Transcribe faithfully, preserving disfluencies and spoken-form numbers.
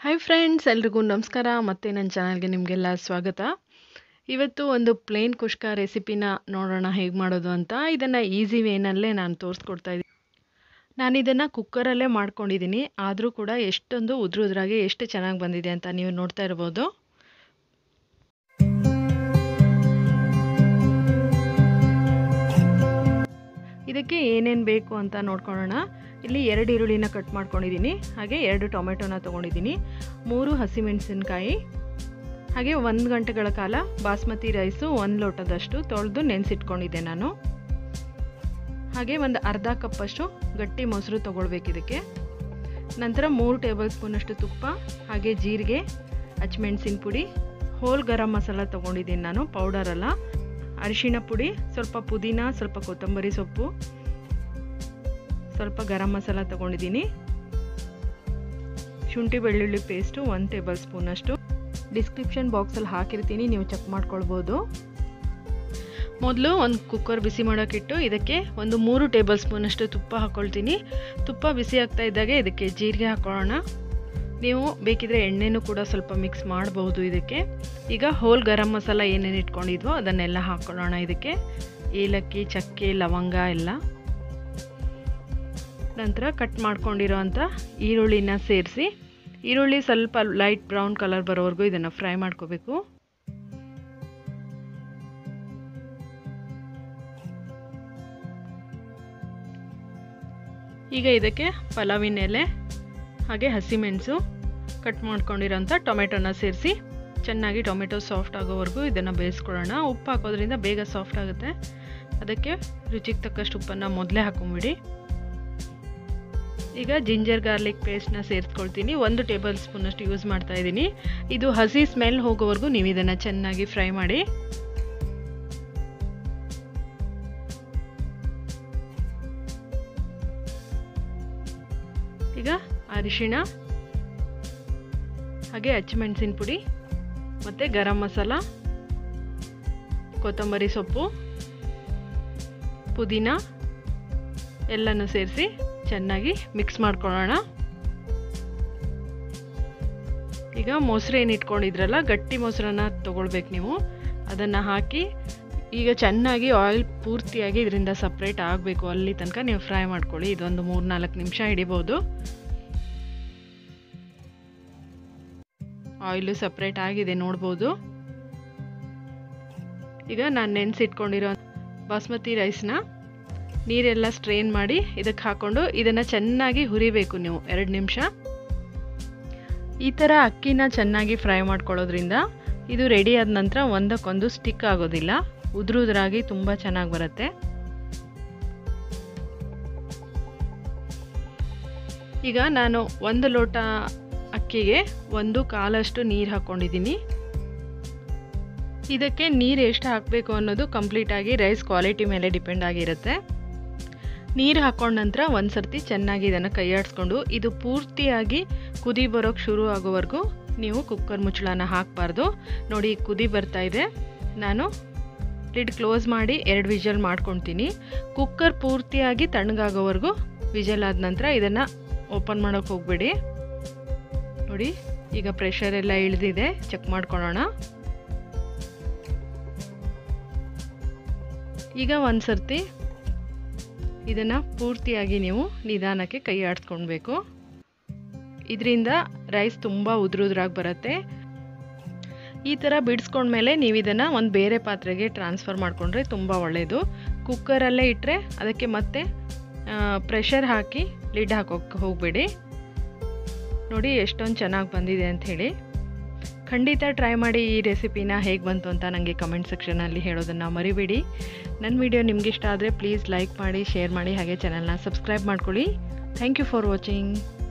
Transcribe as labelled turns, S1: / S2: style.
S1: Hi friends, ಎಲ್ರಿಗೂ ನಮಸ್ಕಾರ. ಮತ್ತೆ ನನ್ನ ಚಾನಲ್ಗೆ ನಿಮಗೆಲ್ಲ ಸ್ವಾಗತ. ಇವತ್ತು ಒಂದು ಪ್ಲೇನ್ ಕುಷ್ಕ ರೆಸಿಪಿನ ನೋಡೋಣ ಹೇಗೆ ಮಾಡೋದು ಅಂತ. ಇದನ್ನು ಈಸಿ ವೇನಲ್ಲೇ ನಾನು ತೋರಿಸ್ಕೊಡ್ತಾ ಇದ್ದೀನಿ. ನಾನು ಇದನ್ನು ಕುಕ್ಕರಲ್ಲೇ ಮಾಡ್ಕೊಂಡಿದ್ದೀನಿ, ಆದರೂ ಕೂಡ ಎಷ್ಟೊಂದು ಉದ್ರ ಉದ್ರಾಗಿ ಎಷ್ಟು ಚೆನ್ನಾಗಿ ಬಂದಿದೆ ಅಂತ ನೀವು ನೋಡ್ತಾ ಇರ್ಬೋದು. ಇದಕ್ಕೆ ಏನೇನು ಬೇಕು ಅಂತ ನೋಡ್ಕೊಳ್ಳೋಣ. ಇಲ್ಲಿ ಎರಡು ಈರುಳ್ಳಿನ ಕಟ್ ಮಾಡ್ಕೊಂಡಿದ್ದೀನಿ, ಹಾಗೆ ಎರಡು ಟೊಮೆಟೊನ ತೊಗೊಂಡಿದ್ದೀನಿ, ಮೂರು ಹಸಿಮೆಣಸಿನ್ಕಾಯಿ, ಹಾಗೆ ಒಂದು ಗಂಟೆಗಳ ಕಾಲ ಬಾಸ್ಮತಿ ರೈಸು ಒಂದು ಲೋಟದಷ್ಟು ತೊಳೆದು ನೆನೆಸಿಟ್ಕೊಂಡಿದ್ದೆ ನಾನು. ಹಾಗೆ ಒಂದು ಅರ್ಧ ಕಪ್ಪಷ್ಟು ಗಟ್ಟಿ ಮೊಸರು ತೊಗೊಳ್ಬೇಕು ಇದಕ್ಕೆ. ನಂತರ ಮೂರು ಟೇಬಲ್ ಸ್ಪೂನಷ್ಟು ತುಪ್ಪ, ಹಾಗೆ ಜೀರಿಗೆ, ಹಸಿಮೆಣಸಿನ ಪುಡಿ, ಹೋಲ್ ಗರಂ ಮಸಾಲ ತೊಗೊಂಡಿದ್ದೀನಿ ನಾನು, ಪೌಡರಲ್ಲ, ಅರಿಶಿಣ ಪುಡಿ, ಸ್ವಲ್ಪ ಪುದೀನ, ಸ್ವಲ್ಪ ಕೊತ್ತಂಬರಿ ಸೊಪ್ಪು, ಸ್ವಲ್ಪ ಗರಂ ಮಸಾಲ ತೊಗೊಂಡಿದ್ದೀನಿ, ಶುಂಠಿ ಬೆಳ್ಳುಳ್ಳಿ ಪೇಸ್ಟು ಒಂದು ಟೇಬಲ್ ಸ್ಪೂನಷ್ಟು. ಡಿಸ್ಕ್ರಿಪ್ಷನ್ ಬಾಕ್ಸಲ್ಲಿ ಹಾಕಿರ್ತೀನಿ, ನೀವು ಚೆಕ್ ಮಾಡ್ಕೊಳ್ಬೋದು. ಮೊದಲು ಒಂದು ಕುಕ್ಕರ್ ಬಿಸಿ ಮಾಡೋಕ್ಕಿಟ್ಟು ಇದಕ್ಕೆ ಒಂದು ಮೂರು ಟೇಬಲ್ ಸ್ಪೂನಷ್ಟು ತುಪ್ಪ ಹಾಕ್ಕೊಳ್ತೀನಿ. ತುಪ್ಪ ಬಿಸಿ ಆಗ್ತಾ ಇದ್ದಾಗೆ ಇದಕ್ಕೆ ಜೀರಿಗೆ ಹಾಕ್ಕೊಳ್ಳೋಣ. ನೀವು ಬೇಕಿದ್ರೆ ಎಣ್ಣೆನೂ ಕೂಡ ಸ್ವಲ್ಪ ಮಿಕ್ಸ್ ಮಾಡಬಹುದು ಇದಕ್ಕೆ. ಈಗ ಹೋಲ್ ಗರಂ ಮಸಾಲ ಏನೇನು ಇಟ್ಕೊಂಡಿದ್ವೋ ಅದನ್ನೆಲ್ಲ ಹಾಕ್ಕೊಳ್ಳೋಣ ಇದಕ್ಕೆ. ಏಲಕ್ಕಿ, ಚಕ್ಕೆ, ಲವಂಗ ಎಲ್ಲ. ನಂತರ ಕಟ್ ಮಾಡ್ಕೊಂಡಿರೋ ಅಂಥ ಈರುಳ್ಳಿನ ಸೇರಿಸಿ, ಈರುಳ್ಳಿ ಸ್ವಲ್ಪ ಲೈಟ್ ಬ್ರೌನ್ ಕಲರ್ ಬರೋವರೆಗೂ ಇದನ್ನು ಫ್ರೈ ಮಾಡ್ಕೋಬೇಕು. ಈಗ ಇದಕ್ಕೆ ಪಲಾವಿನ ಎಲೆ, ಹಾಗೆ ಹಸಿಮೆಣಸು, ಕಟ್ ಮಾಡ್ಕೊಂಡಿರೋಂಥ ಟೊಮೆಟೊನ ಸೇರಿಸಿ ಚೆನ್ನಾಗಿ ಟೊಮೆಟೊ ಸಾಫ್ಟ್ ಆಗೋವರೆಗೂ ಇದನ್ನು ಬೇಯಿಸ್ಕೊಳ್ಳೋಣ. ಉಪ್ಪು ಹಾಕೋದ್ರಿಂದ ಬೇಗ ಸಾಫ್ಟ್ ಆಗುತ್ತೆ. ಅದಕ್ಕೆ ರುಚಿಗೆ ತಕ್ಕಷ್ಟು ಉಪ್ಪನ್ನು ಮೊದಲೇ ಹಾಕೊಂಬಿಡಿ. ಈಗ ಜಿಂಜರ್ ಗಾರ್ಲಿಕ್ ಪೇಸ್ಟ್ನ ಸೇರಿಸ್ಕೊಳ್ತೀನಿ, ಒಂದು ಟೇಬಲ್ ಸ್ಪೂನಷ್ಟು ಯೂಸ್ ಮಾಡ್ತಾ ಇದ್ದೀನಿ. ಇದು ಹಸಿ ಸ್ಮೆಲ್ ಹೋಗೋವರೆಗೂ ನೀವು ಇದನ್ನು ಚೆನ್ನಾಗಿ ಫ್ರೈ ಮಾಡಿ. ಈಗ ಅರಿಶಿಣ, ಹಾಗೆ ಹಸಿಮೆಣಸಿನ ಪುಡಿ, ಮತ್ತು ಗರಂ ಮಸಾಲ, ಕೊತ್ತಂಬರಿ ಸೊಪ್ಪು, ಪುದೀನ ಎಲ್ಲನೂ ಸೇರಿಸಿ ಚೆನ್ನಾಗಿ ಮಿಕ್ಸ್ ಮಾಡ್ಕೊಳ್ಳೋಣ. ಈಗ ಮೊಸರು ಏನು ಇಟ್ಕೊಂಡಿದ್ರಲ್ಲ, ಗಟ್ಟಿ ಮೊಸರನ್ನ ತೊಗೊಳ್ಬೇಕು ನೀವು. ಅದನ್ನು ಹಾಕಿ ಈಗ ಚೆನ್ನಾಗಿ ಆಯಿಲ್ ಪೂರ್ತಿಯಾಗಿ ಇದರಿಂದ ಸಪ್ರೇಟ್ ಆಗಬೇಕು, ಅಲ್ಲಿ ತನಕ ನೀವು ಫ್ರೈ ಮಾಡ್ಕೊಳ್ಳಿ. ಇದೊಂದು ಮೂರು ನಾಲ್ಕು ನಿಮಿಷ ಹಿಡಿಬೋದು. ಆಯಿಲು ಸಪ್ರೇಟ್ ಆಗಿದೆ ನೋಡ್ಬೋದು. ಈಗ ನಾನು ನೆನೆಸಿಟ್ಕೊಂಡಿರೋ ಬಾಸ್ಮತಿ ರೈಸ್ನ ನೀರೆಲ್ಲ ಸ್ಟ್ರೈನ್ ಮಾಡಿ ಇದಕ್ಕೆ ಹಾಕ್ಕೊಂಡು ಇದನ್ನು ಚೆನ್ನಾಗಿ ಹುರಿಬೇಕು ನೀವು ಎರಡು ನಿಮಿಷ. ಈ ಥರ ಅಕ್ಕಿನ ಚೆನ್ನಾಗಿ ಫ್ರೈ ಮಾಡ್ಕೊಳ್ಳೋದ್ರಿಂದ ಇದು ರೆಡಿ ಆದ ನಂತರ ಒಂದಕ್ಕೊಂದು ಸ್ಟಿಕ್ ಆಗೋದಿಲ್ಲ, ಉದುರುದ್ರಾಗಿ ತುಂಬ ಚೆನ್ನಾಗಿ ಬರುತ್ತೆ. ಈಗ ನಾನು ಒಂದು ಲೋಟ ಅಕ್ಕಿಗೆ ಒಂದು ಕಾಲಷ್ಟು ನೀರು ಹಾಕ್ಕೊಂಡಿದ್ದೀನಿ. ಇದಕ್ಕೆ ನೀರು ಎಷ್ಟು ಹಾಕಬೇಕು ಅನ್ನೋದು ಕಂಪ್ಲೀಟಾಗಿ ರೈಸ್ ಕ್ವಾಲಿಟಿ ಮೇಲೆ ಡಿಪೆಂಡ್ ಆಗಿರುತ್ತೆ. ನೀರು ಹಾಕೊಂಡ ನಂತರ ಒಂದು ಸರ್ತಿ ಚೆನ್ನಾಗಿ ಇದನ್ನು ಕೈ ಆಡಿಸ್ಕೊಂಡು ಇದು ಪೂರ್ತಿಯಾಗಿ ಕುದಿ ಬರೋಕ್ಕೆ ಶುರು ಆಗೋವರೆಗೂ ನೀವು ಕುಕ್ಕರ್ ಮುಚ್ಚಳನ ಹಾಕಬಾರ್ದು. ನೋಡಿ, ಕುದಿ ಬರ್ತಾ ಇದೆ. ನಾನು ಲಿಡ್ ಕ್ಲೋಸ್ ಮಾಡಿ ಎರಡು ವಿಜಲ್ ಮಾಡ್ಕೊತೀನಿ. ಕುಕ್ಕರ್ ಪೂರ್ತಿಯಾಗಿ ತಣ್ಣಗಾಗೋವರೆಗೂ ವಿಜಲ್ ಆದ ನಂತರ ಇದನ್ನು ಓಪನ್ ಮಾಡೋಕ್ಕೆ ಹೋಗಬೇಡಿ. ನೋಡಿ, ಈಗ ಪ್ರೆಷರ್ ಎಲ್ಲ ಇಳಿದಿದೆ, ಚೆಕ್ ಮಾಡ್ಕೊಳ್ಳೋಣ. ಈಗ ಒಂದು ಸರ್ತಿ ಇದನ್ನು ಪೂರ್ತಿಯಾಗಿ ನೀವು ನಿಧಾನಕ್ಕೆ ಕೈ ಆಡಿಸ್ಕೊಳ್ಬೇಕು. ಇದರಿಂದ ರೈಸ್ ತುಂಬ ಉದುರುದ್ರಾಗಿ ಬರುತ್ತೆ. ಈ ಥರ ಬಿಡಿಸ್ಕೊಂಡ್ಮೇಲೆ ನೀವು ಇದನ್ನು ಒಂದು ಬೇರೆ ಪಾತ್ರೆಗೆ ಟ್ರಾನ್ಸ್ಫರ್ ಮಾಡಿಕೊಂಡ್ರೆ ತುಂಬ ಒಳ್ಳೆಯದು. ಕುಕ್ಕರಲ್ಲೇ ಇಟ್ಟರೆ ಅದಕ್ಕೆ ಮತ್ತೆ ಪ್ರೆಷರ್ ಹಾಕಿ ಲಿಡ್ ಹಾಕೋಕ್ಕೆ ಹೋಗಬೇಡಿ. ನೋಡಿ ಎಷ್ಟೊಂದು ಚೆನ್ನಾಗಿ ಬಂದಿದೆ ಅಂಥೇಳಿ. ಖಂಡಿತ ಟ್ರೈ ಮಾಡಿ ಈ ರೆಸಿಪಿನ. ಹೇಗೆ ಬಂತು ಅಂತ ನನಗೆ ಕಮೆಂಟ್ ಸೆಕ್ಷನಲ್ಲಿ ಹೇಳೋದನ್ನು ಮರಿಬೇಡಿ. ನನ್ನ ವಿಡಿಯೋ ನಿಮ್ಗೆ ಇಷ್ಟ ಆದರೆ ಪ್ಲೀಸ್ ಲೈಕ್ ಮಾಡಿ, ಶೇರ್ ಮಾಡಿ, ಹಾಗೆ ಚಾನಲ್ನ ಸಬ್ಸ್ಕ್ರೈಬ್ ಮಾಡ್ಕೊಳ್ಳಿ. Thank you for watching.